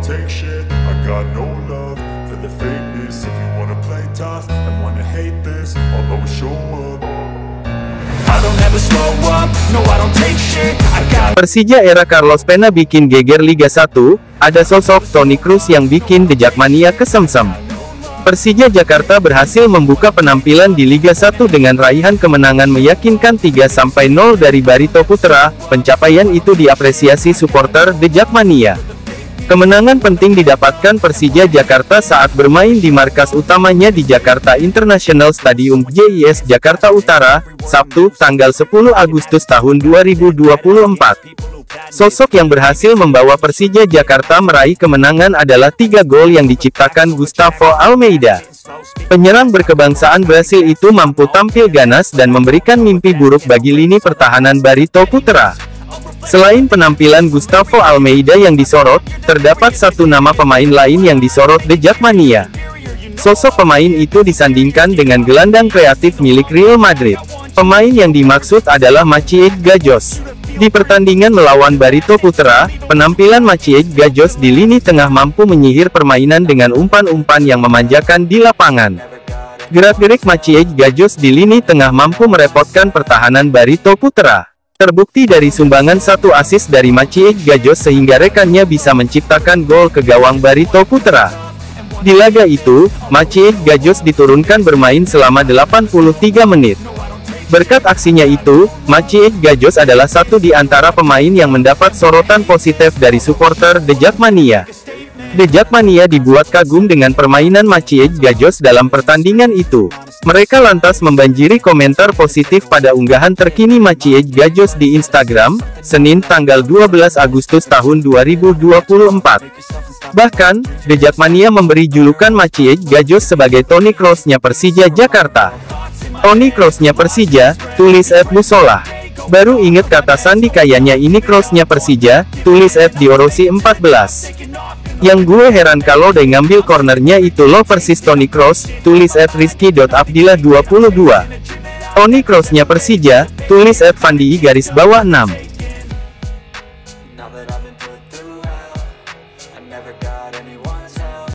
take shit. I got no love for the fakeness. If you wanna play tough and wanna hate this, I'll always show up. I don't ever slow up, no I don't take shit. I got Persija era Carlos Pena bikin geger Liga 1, ada sosok Toni Kroos yang bikin The Jackmania kesemsem. Persija Jakarta berhasil membuka penampilan di Liga 1 dengan raihan kemenangan meyakinkan 3-0 dari Barito Putra. Pencapaian itu diapresiasi supporter The Jackmania. Kemenangan penting didapatkan Persija Jakarta saat bermain di markas utamanya di Jakarta International Stadium JIS Jakarta Utara, Sabtu, tanggal 10 Agustus tahun 2024. Sosok yang berhasil membawa Persija Jakarta meraih kemenangan adalah 3 gol yang diciptakan Gustavo Almeida. Penyerang berkebangsaan Brasil itu mampu tampil ganas dan memberikan mimpi buruk bagi lini pertahanan Barito Putra. Selain penampilan Gustavo Almeida yang disorot, terdapat satu nama pemain lain yang disorot The Jackmania. Sosok pemain itu disandingkan dengan gelandang kreatif milik Real Madrid. Pemain yang dimaksud adalah Maciej Gajos. Di pertandingan melawan Barito Putra, penampilan Maciej Gajos di lini tengah mampu menyihir permainan dengan umpan-umpan yang memanjakan di lapangan. Gerak-gerik Maciej Gajos di lini tengah mampu merepotkan pertahanan Barito Putra. Terbukti dari sumbangan 1 assist dari Maciej Gajos sehingga rekannya bisa menciptakan gol ke gawang Barito Putra. Di laga itu, Maciej Gajos diturunkan bermain selama 83 menit. Berkat aksinya itu, Maciej Gajos adalah satu di antara pemain yang mendapat sorotan positif dari supporter The Jackmania. The Jackmania dibuat kagum dengan permainan Maciej Gajos dalam pertandingan itu. Mereka lantas membanjiri komentar positif pada unggahan terkini Maciej Gajos di Instagram, Senin tanggal 12 Agustus tahun 2024. Bahkan, The Jackmania memberi julukan Maciej Gajos sebagai Toni Kroos-nya Persija Jakarta. Toni Kroos-nya Persija, tulis @musolah. Baru inget kata sandi kayaknya ini Kroos-nya Persija, tulis @diorosi14. Yang gue heran kalau dia ngambil cornernya itu loh persis Toni Kroos, tulis @rizky.abdillah22. Toni Kroos-nya Persija, tulis @fandi_6.